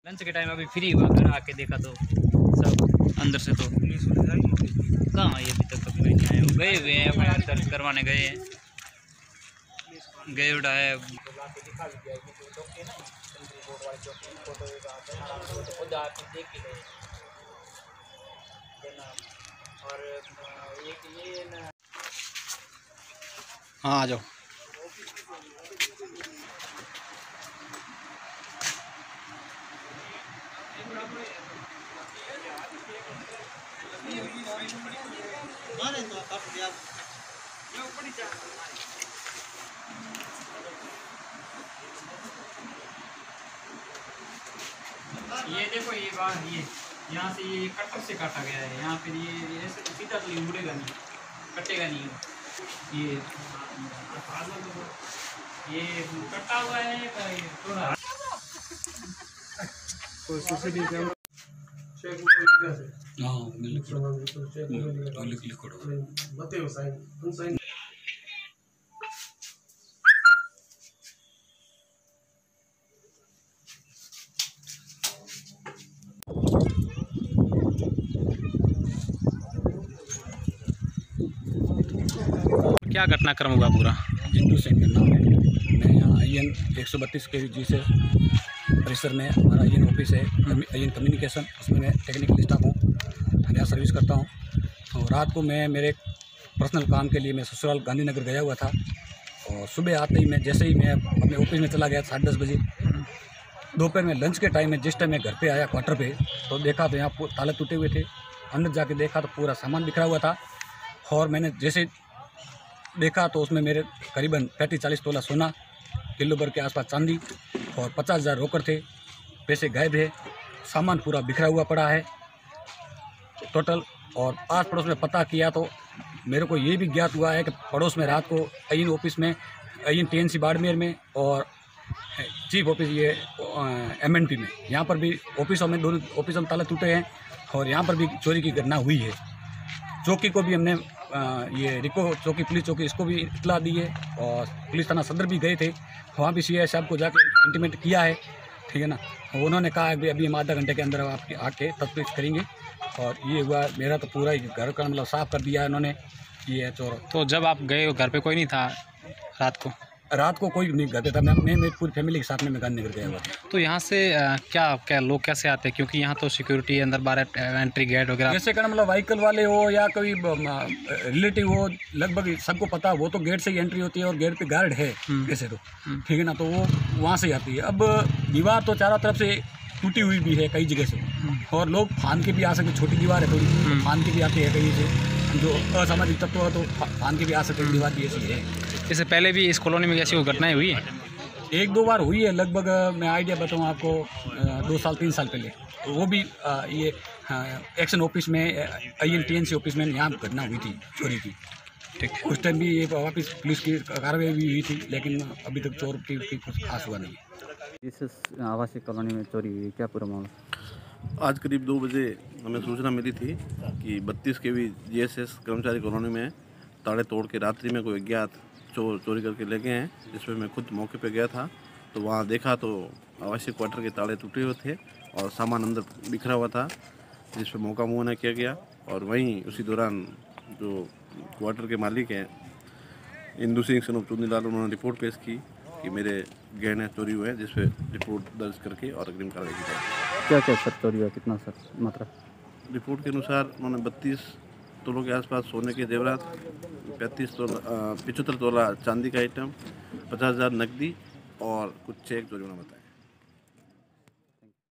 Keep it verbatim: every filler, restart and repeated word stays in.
Lunch के time अभी free हुआ, घर आके देखा तो सब अंदर से तो कहाँ ये अभी तक कभी नहीं आए, गए हुए हैं अपने अंदर करवाने गए हैं, गए उड़ा है। हाँ आ जाओ। ये देखो ये बात, ये यहाँ से ये कटर से काटा गया है, यहाँ पे ये ऐसे सीधा तो ये मुड़ेगा नहीं, कटेगा नहीं ये ये कटा हुआ है थोड़ा। क्या घटनाक्रम हुआ पूरा? हिंदू सिंह का नाम है। मैं यहाँ आई एन एक सौ बत्तीस के जी से परिसर में, हमारा आई एन ऑफिस है, आई एन कम्युनिकेशन, उसमें मैं टेक्निकल स्टाफ हूँ, यहाँ सर्विस करता हूँ। तो रात को मैं मेरे पर्सनल काम के लिए मैं ससुराल गांधीनगर गया हुआ था, और सुबह आते ही मैं जैसे ही मैं अपने ऑफिस में चला गया साढ़े दस बजे, दोपहर में लंच के टाइम में जिस टाइम मैं घर पे आया क्वार्टर पे, तो देखा तो यहाँ ताले टूटे हुए थे। अंदर जाके देखा तो पूरा सामान बिखरा हुआ था, और मैंने जैसे देखा तो उसमें मेरे करीबन पैंतीस चालीस तोला सोना, किलो भर के आसपास चांदी और पचास हज़ार रोकड़ थे। पैसे गायब है, सामान पूरा बिखरा हुआ पड़ा है टोटल। और आस पड़ोस में पता किया तो मेरे को ये भी ज्ञात हुआ है कि पड़ोस में रात को आई एन ऑफिस में, I N T N C Barmer में और चीफ ऑफिस ये एम एन पी में, यहाँ पर भी ऑफिसों में, दोनों ऑफिसों में ताले टूटे हैं, और यहाँ पर भी चोरी की घटना हुई है। चौकी को भी हमने आ, ये रिको चौकी, पुलिस चौकी, इसको भी इतला दी है, और पुलिस थाना सदर भी गए थे, वहाँ भी सी आई साहब को जाके इंटीमेट किया है, ठीक है ना। उन्होंने कहा है अभी हम आधा घंटे के अंदर आपके आके तफ्तीश करेंगे। और ये हुआ मेरा तो पूरा ही घर का मतलब साफ कर दिया है उन्होंने, ये है चोर। तो जब आप गए हो घर पे कोई नहीं था रात को? रात को कोई नहीं घर पे था, मैं मैं मेरी पूरी फैमिली के साथ में मैं गांधीनगर गया हुआ था। तो यहाँ से आ, क्या क्या लोग कैसे आते हैं, क्योंकि यहाँ तो सिक्योरिटी अंदर बारह एंट्री गेट वगैरह, जैसे कहना मतलब व्हीकल वाले हो या कोई रिलेटिव हो, लगभग सबको पता, वो तो गेट से ही एंट्री होती है, और गेट पे गार्ड है कैसे तो, ठीक है ना, तो वो वहाँ से आती है। अब दीवार तो चारों तरफ से टूटी हुई भी है कई जगह से, और लोग फान के भी आ सकते, छोटी दीवार है थोड़ी, फान के भी आते हैं कहीं से, जो असामाजिक तत्व है तो फान के भी आ सकते हैं, दीवार भी ऐसी है। इससे पहले भी इस कॉलोनी में ऐसी घटनाएं हुई है? एक दो बार हुई है, लगभग मैं आइडिया बताऊँ आपको, दो साल तीन साल पहले, तो वो भी ये एक्शन ऑफिस में, I N T N C office में यहाँ घटना हुई थी चोरी की, ठीक। उस टाइम भी ये वापस पुलिस की कार्रवाई भी हुई थी, लेकिन अभी तक चोर की कुछ खास हुआ नहीं। इस आवासीय कॉलोनी में चोरी हुई, क्या पूरा मामला? आज करीब दो बजे हमें सूचना मिली थी कि बत्तीस K V G S S कर्मचारी कॉलोनी में ताले तोड़ के रात्रि में कोई अज्ञात चोर चोरी करके ले गए हैं, जिसमें मैं खुद मौके पे गया था। तो वहाँ देखा तो आवासीय क्वार्टर के ताले टूटे हुए थे और सामान अंदर बिखरा हुआ था, जिस पर मौका मुआयना किया गया। और वहीं उसी दौरान जो क्वार्टर के मालिक हैं हिंदू सिंह सनूप चुन्नीलाल, उन्होंने रिपोर्ट पेश की कि मेरे गहने चोरी हुए हैं, जिस पर रिपोर्ट दर्ज करके और अग्रिम कार्रवाई की जाए। क्या क्या सर चोरी हुआ, कितना सर मात्रा? रिपोर्ट के अनुसार उन्होंने बत्तीस तोलों के आसपास सोने के जेवरात, पैंतीस तोला पिचहत्तर तोला चांदी का आइटम, पचास हज़ार नकदी और कुछ चेक चोरी होना बताया।